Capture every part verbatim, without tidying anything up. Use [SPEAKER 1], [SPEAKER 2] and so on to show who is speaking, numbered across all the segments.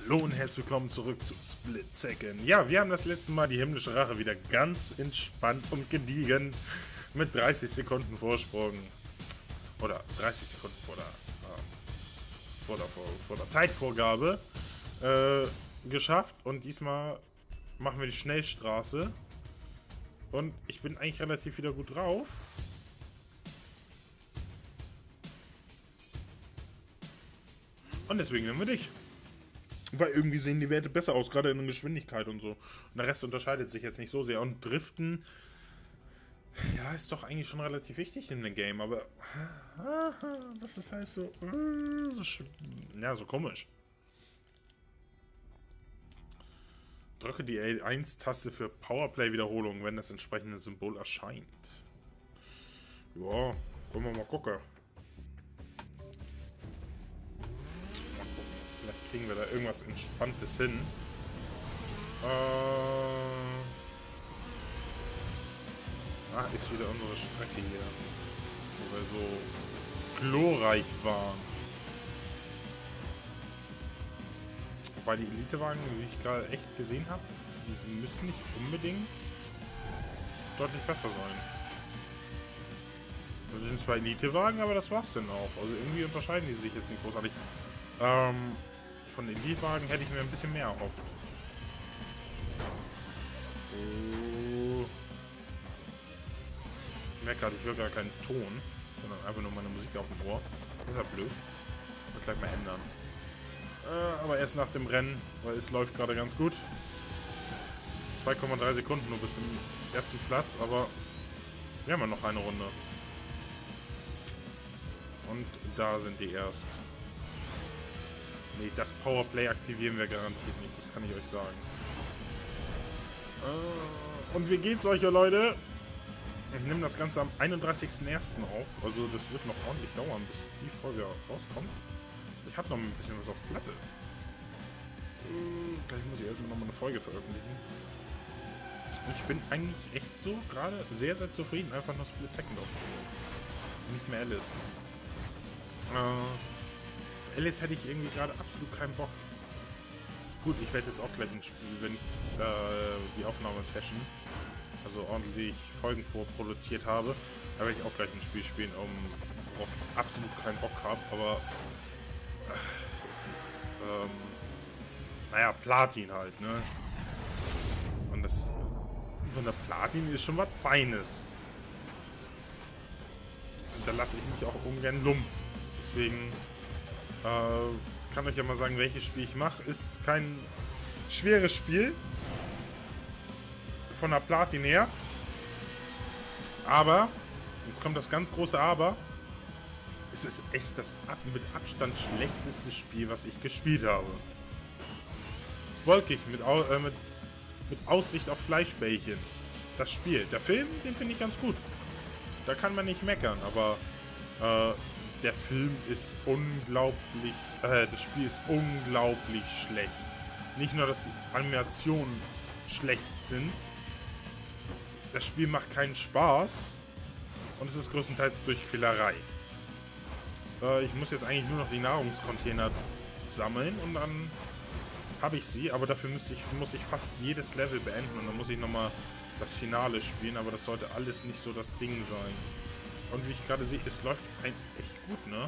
[SPEAKER 1] Hallo und herzlich willkommen zurück zu Split Second. Ja, wir haben das letzte Mal die himmlische Rache wieder ganz entspannt und gediegen mit dreißig Sekunden Vorsprung oder dreißig Sekunden vor der, äh, vor der, vor, vor der Zeitvorgabe äh, geschafft. Und diesmal machen wir die Schnellstraße und ich bin eigentlich relativ wieder gut drauf. Und deswegen nehmen wir dich. Weil irgendwie sehen die Werte besser aus, gerade in der Geschwindigkeit und so. Und der Rest unterscheidet sich jetzt nicht so sehr. Und Driften, ja, ist doch eigentlich schon relativ wichtig in dem Game. Aber das ist halt so, so, ja, so komisch. Drücke die L eins Taste für Powerplay-Wiederholung, wenn das entsprechende Symbol erscheint. Ja, können wir mal gucken. Vielleicht kriegen wir da irgendwas Entspanntes hin. Äh ah, ist wieder unsere Strecke hier. Wo wir so glorreich waren. Wobei die Elitewagen, wie ich gerade echt gesehen habe, die müssen nicht unbedingt deutlich besser sein. Das sind zwar Elitewagen, aber das war's denn auch. Also irgendwie unterscheiden die sich jetzt nicht großartig. Ähm... Von den Elitewagen hätte ich mir ein bisschen mehr erhofft. Oh. Ich merke gerade, ich höre gar keinen Ton, sondern einfach nur meine Musik auf dem Ohr. Das ist ja blöd. Wird gleich mal ändern. Äh, aber erst nach dem Rennen, weil es läuft gerade ganz gut. zwei Komma drei Sekunden nur bis zum ersten Platz, aber wir haben ja noch eine Runde. Und da sind die erst. Nee, das Powerplay aktivieren wir garantiert nicht, das kann ich euch sagen. Äh, und wie geht's euch, Leute? Ich nehme das Ganze am einunddreißigsten ersten auf, also das wird noch ordentlich dauern, bis die Folge rauskommt. Ich habe noch ein bisschen was auf Platte. Äh, gleich muss ich erstmal nochmal eine Folge veröffentlichen. Und ich bin eigentlich echt so gerade sehr, sehr zufrieden, einfach nur Split Second aufzunehmen. Nicht mehr Alice. Äh... Alice hätte ich irgendwie gerade absolut keinen Bock. Gut, ich werde jetzt auch gleich ein Spiel, wenn ich äh, die Aufnahmesession, also ordentlich Folgen vorproduziert habe, da werde ich auch gleich ein Spiel spielen, um, worauf ich absolut keinen Bock habe, aber äh, es ist, ähm, naja, Platin halt, ne? Und das, von der Platin ist schon was Feines. Und da lasse ich mich auch ungern lumpen. Deswegen Äh, kann euch ja mal sagen, welches Spiel ich mache. Ist kein schweres Spiel. Von der Platin her. Aber, jetzt kommt das ganz große Aber. Es ist echt das mit Abstand schlechteste Spiel, was ich gespielt habe. Wolkig, mit, äh, mit, mit Aussicht auf Fleischbällchen. Das Spiel. Der Film, den finde ich ganz gut. Da kann man nicht meckern, aber äh, der Film ist unglaublich, äh, das Spiel ist unglaublich schlecht. Nicht nur, dass die Animationen schlecht sind, das Spiel macht keinen Spaß und es ist größtenteils Durchquälerei. Äh, ich muss jetzt eigentlich nur noch die Nahrungscontainer sammeln und dann habe ich sie, aber dafür muss ich, muss ich fast jedes Level beenden und dann muss ich nochmal das Finale spielen, aber das sollte alles nicht so das Ding sein. Und wie ich gerade sehe, es läuft ein echt gut, ne?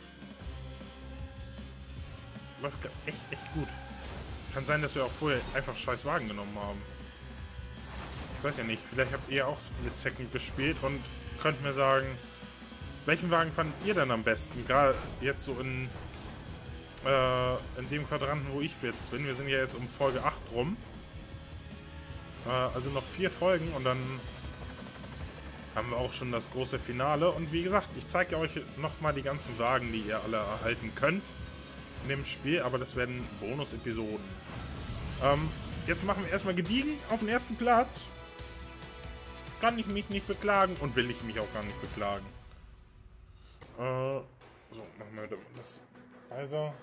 [SPEAKER 1] Läuft echt, echt gut. Kann sein, dass wir auch vorher einfach scheiß Wagen genommen haben. Ich weiß ja nicht, vielleicht habt ihr auch Split Second gespielt und könnt mir sagen, welchen Wagen fandet ihr denn am besten? Gerade jetzt so in, äh, in dem Quadranten, wo ich jetzt bin. Wir sind ja jetzt um Folge acht rum. Äh, also noch vier Folgen und dann haben wir auch schon das große Finale. Und wie gesagt, ich zeige euch nochmal die ganzen Wagen, die ihr alle erhalten könnt in dem Spiel. Aber das werden Bonus-Episoden. Ähm, jetzt machen wir erstmal gediegen auf den ersten Platz. Kann ich mich nicht beklagen und will ich mich auch gar nicht beklagen. Äh, so, machen wir das leiser.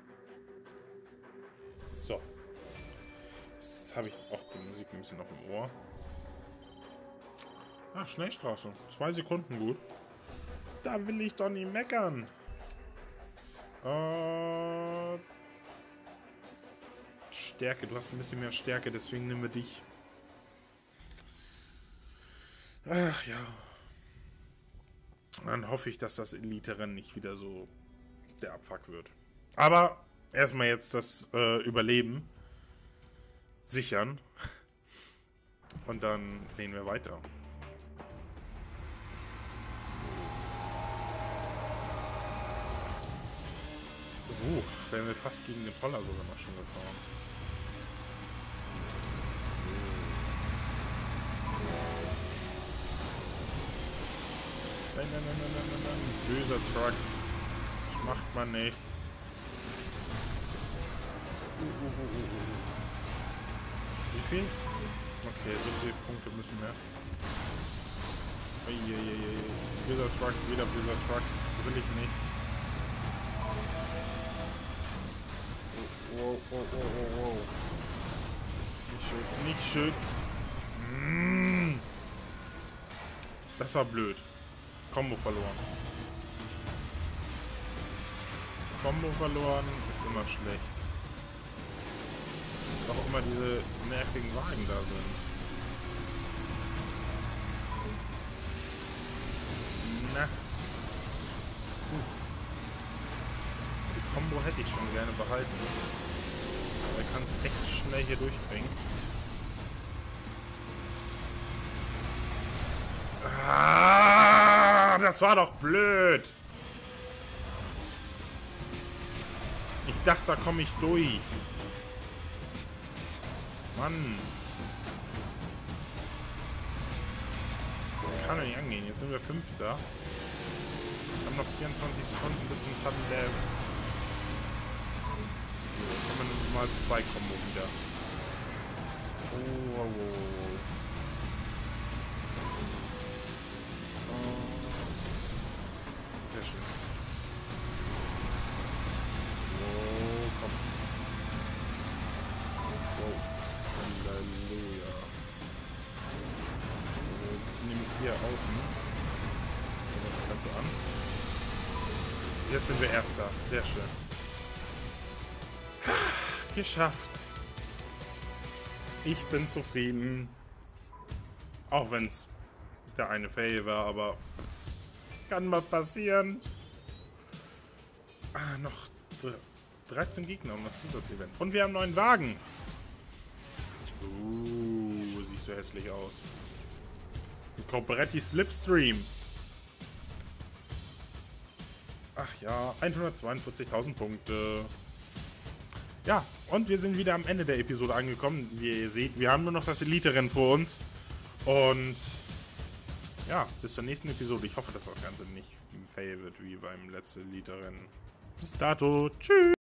[SPEAKER 1] So. Jetzt habe ich auch die Musik ein bisschen auf dem Ohr. Ah, Schnellstraße. Zwei Sekunden gut. Da will ich doch nicht meckern. Äh, Stärke. Du hast ein bisschen mehr Stärke, deswegen nehmen wir dich. Ach ja. Dann hoffe ich, dass das Elite-Rennen nicht wieder so der Abfuck wird. Aber erstmal jetzt das äh, Überleben sichern. Und dann sehen wir weiter. Uh, wären wir fast gegen den Poller sogar noch schon gefahren. Nein, nein, nein, nein, nein, nein, nein. Böser Truck. Das macht man nicht. Uh, uh, uh, uh, uh. Wie viel? Okay, so viele Punkte müssen wir. Uiuiui. Böser Truck, wieder böser Truck. Will ich nicht. Wow, wow, wow, wow, wow. Nicht schön, nicht schön. Mm. Das war blöd. Combo verloren. Combo verloren ist immer schlecht. Dass auch immer diese nervigen Wagen da sind. Na. Puh. Die Combo hätte ich schon gerne behalten. Aber er kann es echt schnell hier durchbringen. Ah, das war doch blöd. Ich dachte, da komme ich durch. Mann. Kann doch nicht angehen. Jetzt sind wir Fünfter. Wir haben noch vierundzwanzig Sekunden bis zum Sudden Death. So, jetzt haben wir Nummer zwei Combo wieder. Oh, oh, oh, oh. Sehr schön. Wow, komm. Wow. Halleluja. Ich nehme hier außen. Das Ganze an. Jetzt sind wir Erster. Sehr schön. Geschafft. Ich bin zufrieden. Auch wenn es der eine Fail war, aber kann mal passieren. Ah, noch dreizehn Gegner um das Zusatzevent. Und wir haben einen neuen Wagen. Uh, siehst du hässlich aus. Cobretti Slipstream. Ach ja, hundertzweiundvierzigtausend Punkte. Ja, und wir sind wieder am Ende der Episode angekommen. Wie ihr seht, wir haben nur noch das Elite-Rennen vor uns. Und ja, bis zur nächsten Episode. Ich hoffe, dass das Ganze nicht im Fail wird wie beim letzten Elite-Rennen. Bis dato. Tschüss.